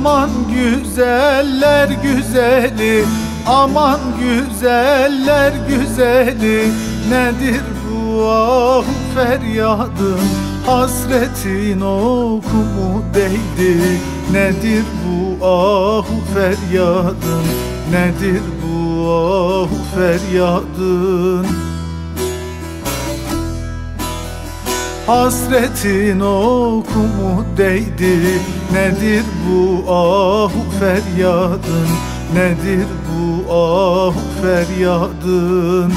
Aman güzeller güzeli, aman güzeller güzeli, nedir bu ah feryadın, hasretin oku mu değdi? Nedir bu ah feryadın, nedir bu ah feryadın? Hasretin oku mu değdi? Nedir bu ah feryadın, nedir bu ah feryadın?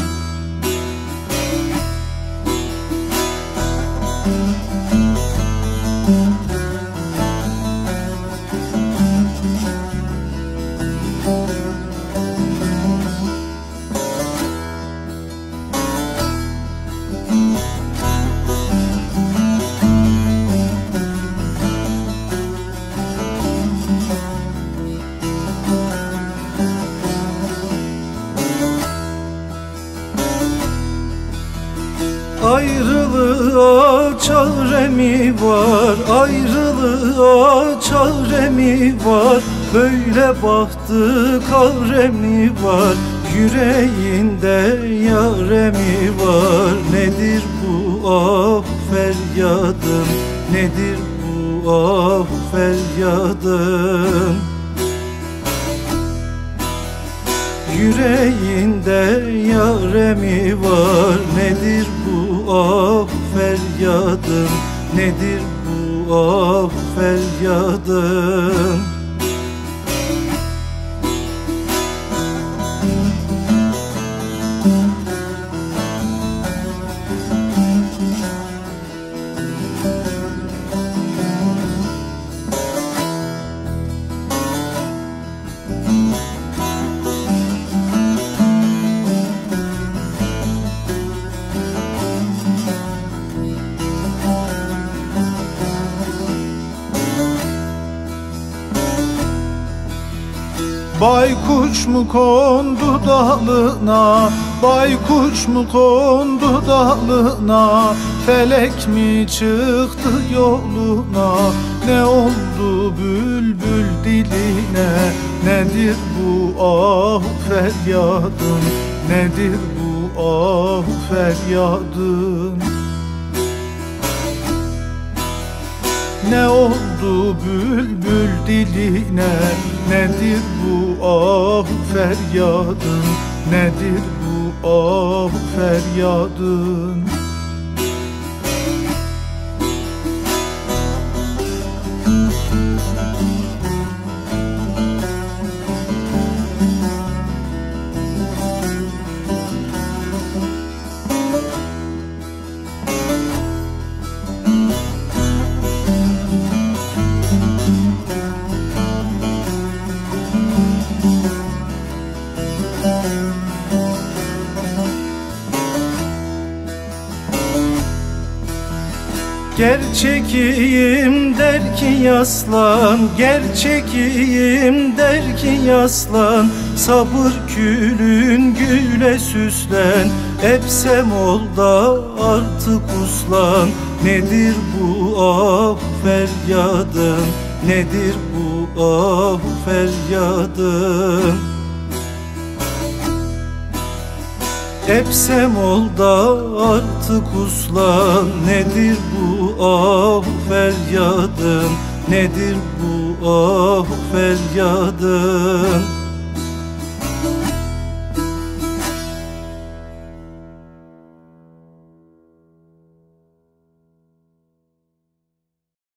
Ayrılığa çare mi var, ayrılığa çare mi var? Böyle bahtı kare mi var, yüreğinde yare mi var? Nedir bu ah feryadın, nedir bu ah feryadın? Yüreğinde yare mi var? Nedir bu ah feryadın, nedir bu ah feryadın? Baykuş mu kondu dalına, baykuş mu kondu dalına, felek mi çıktı yoluna? Ne oldu bülbül diline? Nedir bu ah feryadın, nedir bu ah feryadın? Ne oldu bülbül diline? Nedir bu ah feryadın, nedir bu ah feryadın? Gerçekiyim der ki yaslan, gerçekiyim der ki yaslan, sabır külün güle süslen, epsem ol da artık uslan. Nedir bu ah feryadın, nedir bu ah feryadın? Epsem ol da artık uslan. Nedir bu ah feryadın, nedir bu ah feryadın?